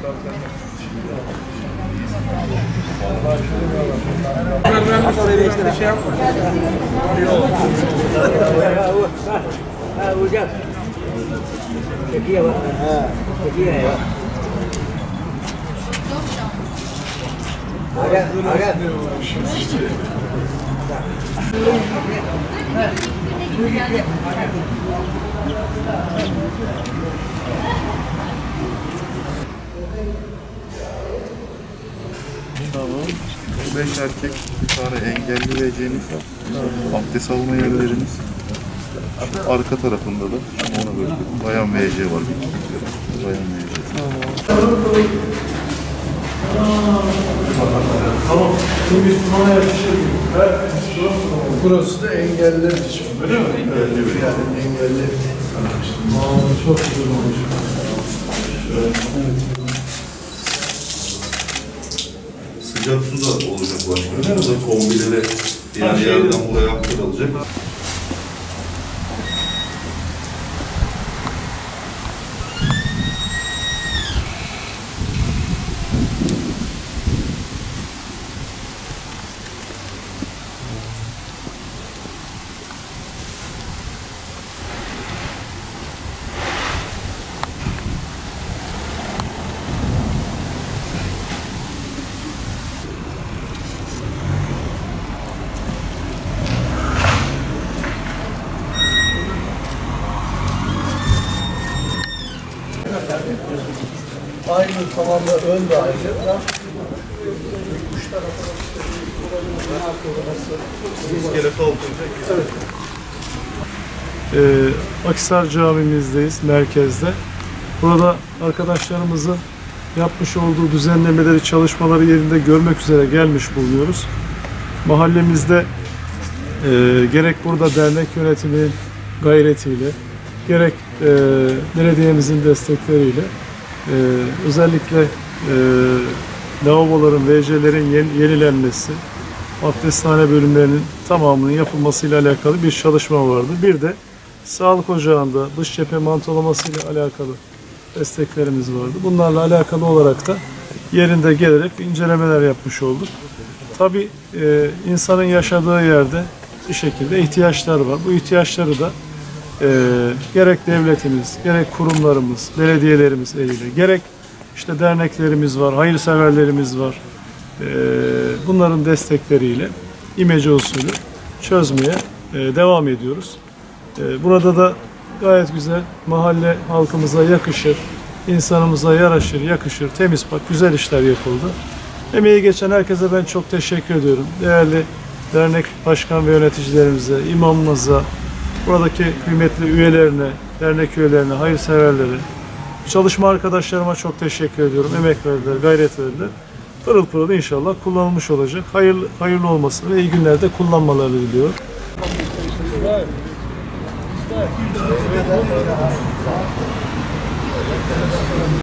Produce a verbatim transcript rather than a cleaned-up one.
Tamam. Beş erkek, bir tane engelli vereceğiniz var. Abdest alma yerlerimiz. Arka tarafında da ona böyle bayan V C var. Bayan V C. Tamam. Şimdi Müslümana yakışır. Burası da engelliler için. Öyle mi? Engelli. Yani engelli. Aa, çok güzel olmuş. Evet. Sıcak su da olacak başkanım. Bu da kombileri yani yerden buraya aktarılacak. Aynı zamanda ön de ayrı. Ee, Akhisar Camimizdeyiz, merkezde. Burada arkadaşlarımızın yapmış olduğu düzenlemeleri, çalışmaları yerinde görmek üzere gelmiş bulunuyoruz. Mahallemizde e, gerek burada dernek yönetiminin gayretiyle, gerek e, belediyemizin destekleriyle e, özellikle e, lavaboların, V C'lerin yenilenmesi, abdesthane bölümlerinin tamamının yapılmasıyla alakalı bir çalışma vardı. Bir de sağlık ocağında dış cephe mantolaması ile alakalı desteklerimiz vardı. Bunlarla alakalı olarak da yerinde gelerek incelemeler yapmış olduk. Tabii e, insanın yaşadığı yerde bir şekilde ihtiyaçlar var. Bu ihtiyaçları da e, gerek devletimiz, gerek kurumlarımız, belediyelerimiz eliyle, gerek işte derneklerimiz var, hayırseverlerimiz var. E, bunların destekleriyle imece usulü çözmeye e, devam ediyoruz. E, burada da gayet güzel, mahalle halkımıza yakışır, insanımıza yaraşır, yakışır, temiz pak, güzel işler yapıldı. Emeği geçen herkese ben çok teşekkür ediyorum. Değerli dernek başkan ve yöneticilerimize, imamımıza, buradaki kıymetli üyelerine, dernek üyelerine, hayırseverlere, çalışma arkadaşlarıma çok teşekkür ediyorum. Emek verdiler, gayret verdiler. Pırıl pırıl inşallah kullanılmış olacak. Hayırlı, hayırlı olmasını ve iyi günlerde kullanmalarını diliyorum.